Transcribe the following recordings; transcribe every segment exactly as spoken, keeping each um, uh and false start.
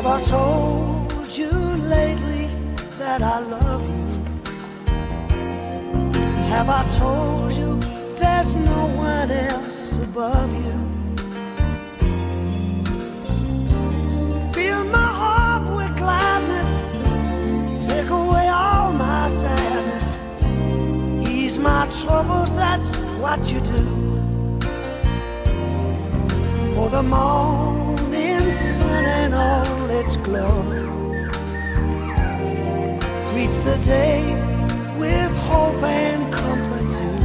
Have I told you lately that I love you? Have I told you there's no one else above you? Fill my heart with gladness, take away all my sadness, ease my troubles, that's what you do. For the morning sun and all its glory greets the day with hope and comfort too.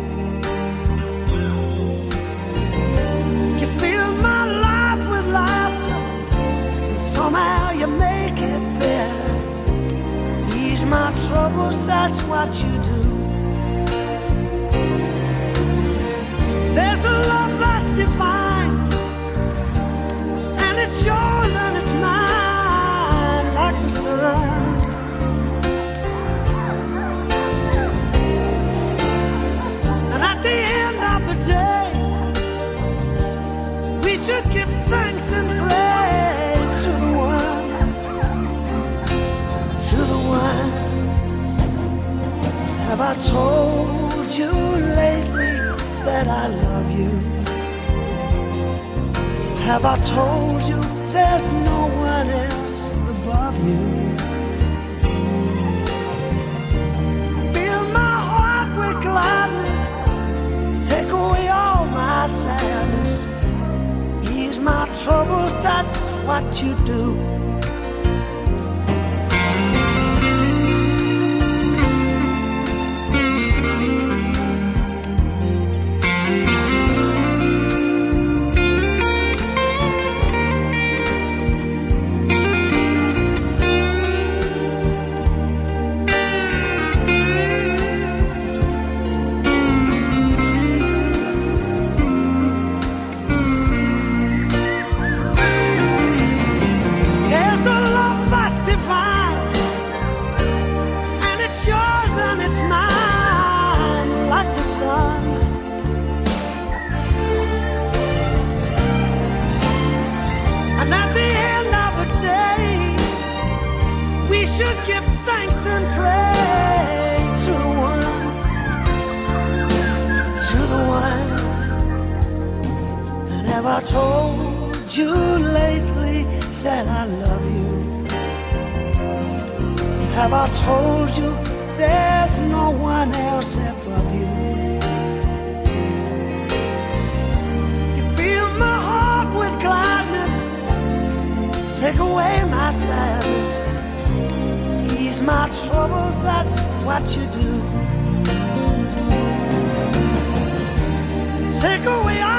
You fill my life with laughter, and somehow you make it better. Ease my troubles, that's what you do. There's a love that's divine, and it's yours and it's mine like the sun. Give thanks and pray to the one, to the one. Have I told you lately that I love you? Have I told you there's no one else above you? Fill my heart with gladness, take away all my sadness, my troubles, that's what you do. Give thanks and pray to the one, to the one. And have I told you lately that I love you? Have I told you there's no one else above you? You fill my heart with gladness, take away my sadness, ease my troubles, that's what you do. Take away